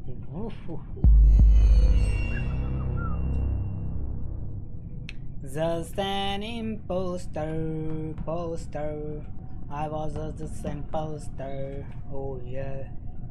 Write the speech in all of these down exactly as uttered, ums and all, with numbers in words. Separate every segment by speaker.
Speaker 1: Just an imposter, poster. I was just an imposter. Oh yeah.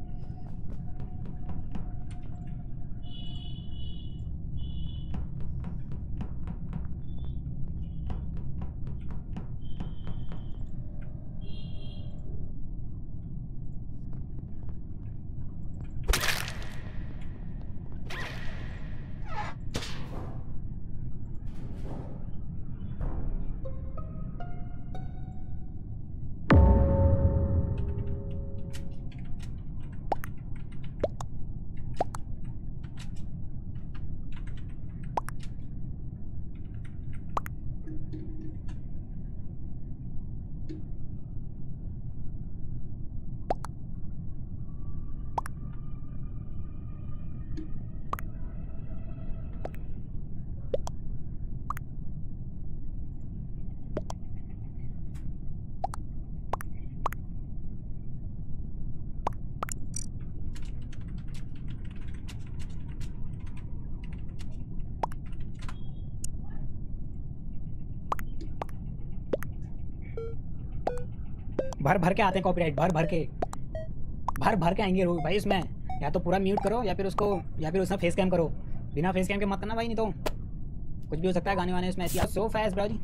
Speaker 1: भर भर के आते हैं कॉपीराइट, भर भर के भर भर के आएंगे रोज भाई इसमें। या तो पूरा म्यूट करो या फिर उसको या फिर उसमें फेस कैम करो। बिना फेस कैम के मत करना भाई, नहीं तो कुछ भी हो सकता है गाने वाने इसमें। ऐसी सो फास्ट ब्रो जी।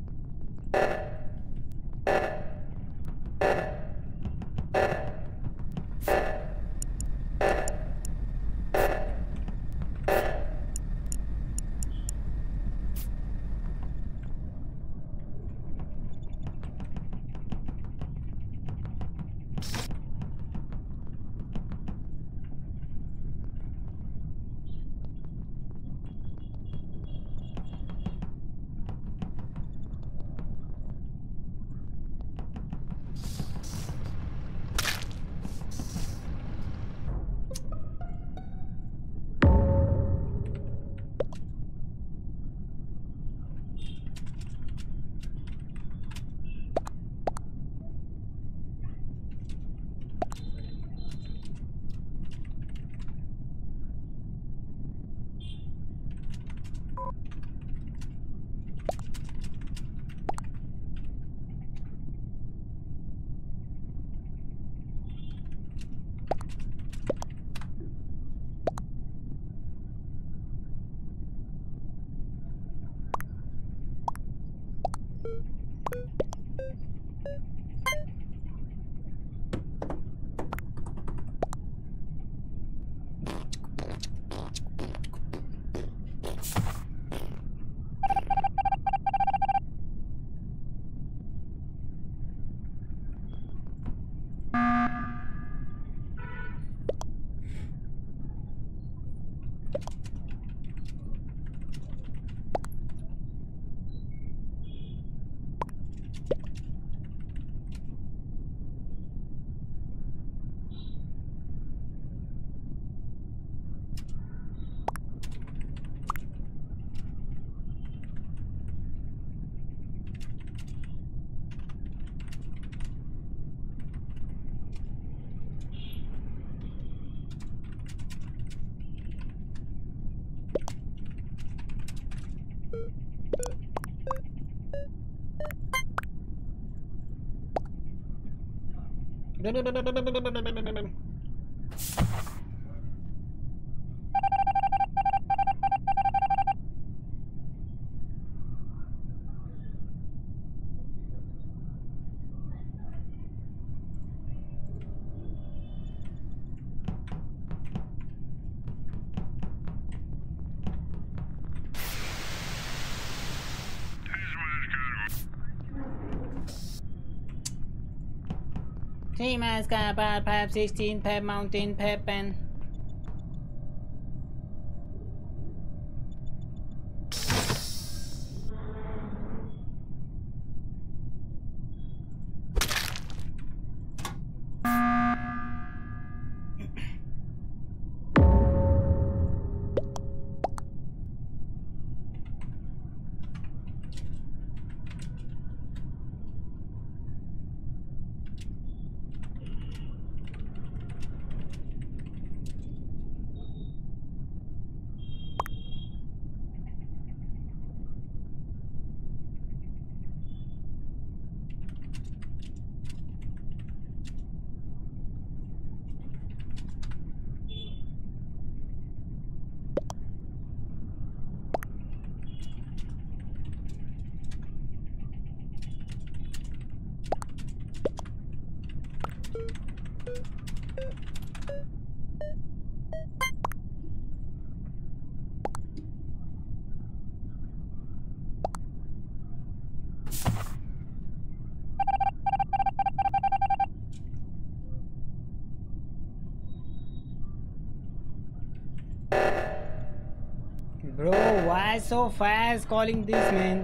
Speaker 1: Team has got about Pep sixteen, Pep Mountain, Pep and Bro, why so fast calling this, man?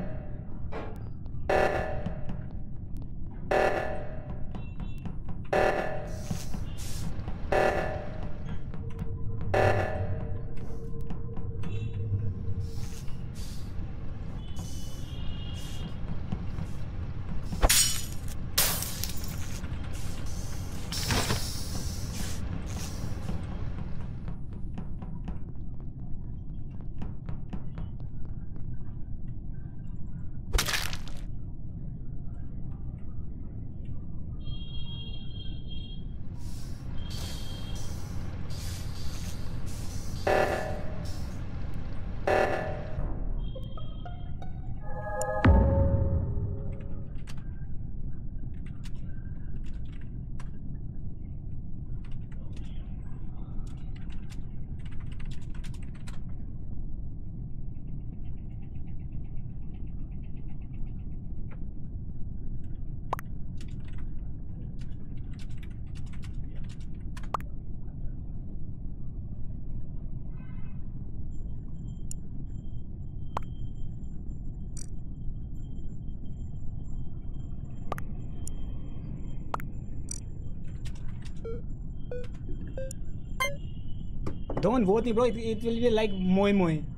Speaker 1: Don't vote me, bro. It, it will be like moy moy.